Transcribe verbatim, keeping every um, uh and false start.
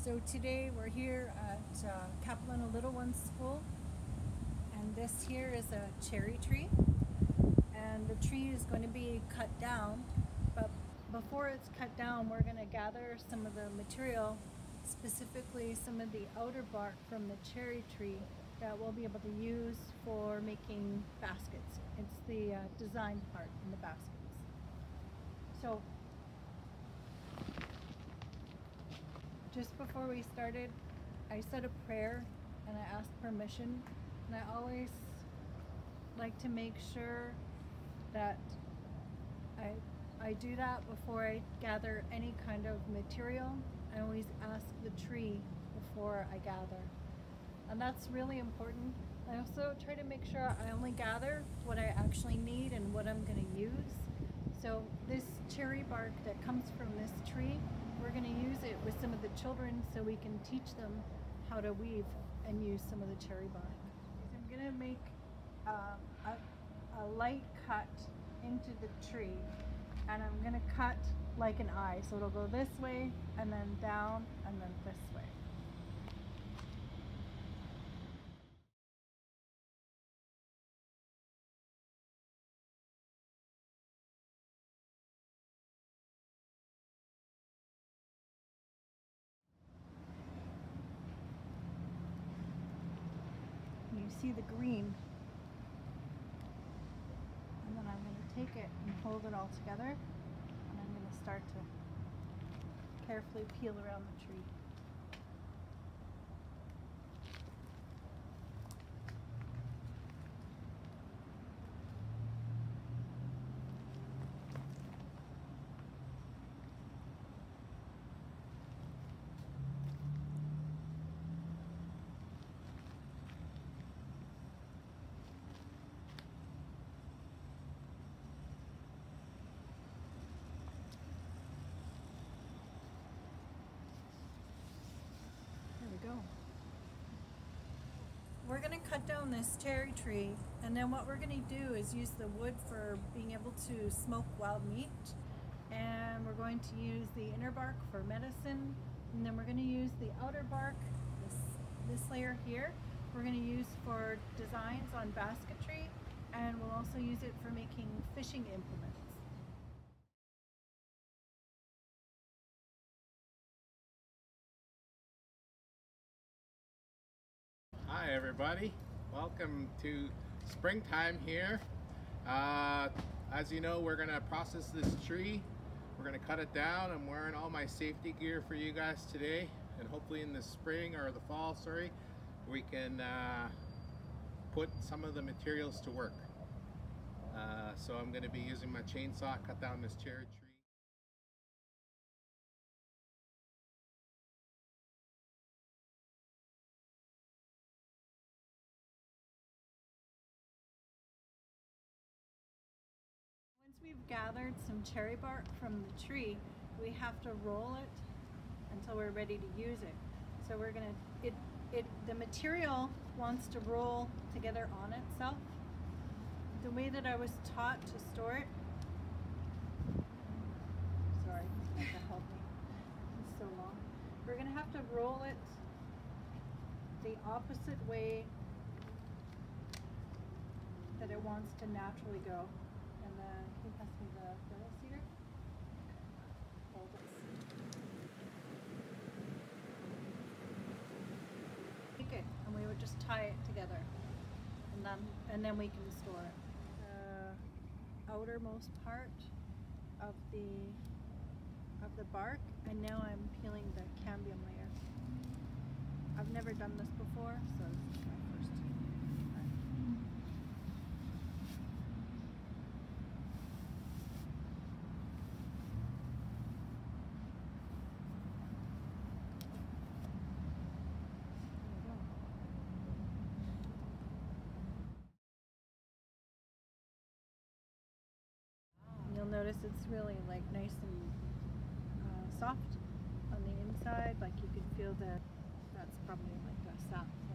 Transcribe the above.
So today we're here at uh, Capilano Little Ones School, and this here is a cherry tree, and the tree is going to be cut down, but before it's cut down we're going to gather some of the material, specifically some of the outer bark from the cherry tree that we'll be able to use for making baskets. It's the uh, design part in the baskets. So just before we started, I said a prayer and I asked permission, and I always like to make sure that I, I do that before I gather any kind of material. I always ask the tree before I gather, and that's really important. I also try to make sure I only gather what I actually need and what I'm going to use. So this cherry bark that comes from this tree, we're going to use it with some of the children so we can teach them how to weave and use some of the cherry bark. I'm going to make um, a, a light cut into the tree, and I'm going to cut like an eye. So it'll go this way and then down and then this way. You see the green, and then I'm going to take it and hold it all together, and I'm going to start to carefully peel around the tree. There we go. We're going to cut down this cherry tree, and then what we're going to do is use the wood for being able to smoke wild meat, and we're going to use the inner bark for medicine, and then we're going to use the outer bark, this, this layer here, we're going to use for designs on basketry, and we'll also use it for making fishing implements. Hi everybody, welcome to springtime here. Uh, as you know, we're gonna process this tree. We're gonna cut it down. I'm wearing all my safety gear for you guys today, and hopefully in the spring or the fall, sorry, we can uh, put some of the materials to work. Uh, so I'm gonna be using my chainsaw, cut down this cherry tree. Once we've gathered some cherry bark from the tree, we have to roll it until we're ready to use it. So we're gonna, it, it, the material wants to roll together on itself. The way that I was taught to store it, sorry, that help me, it's so long. We're gonna have to roll it the opposite way that it wants to naturally go. And then, can you pass me the yellow cedar? Hold it. Take it, and we would just tie it together, and then and then we can store it. The outermost part of the of the bark, and now I'm peeling the cambium layer. I've never done this before, so this is my first time. You'll notice it's really like nice and uh, soft on the inside, like you can feel that that's probably like a sap.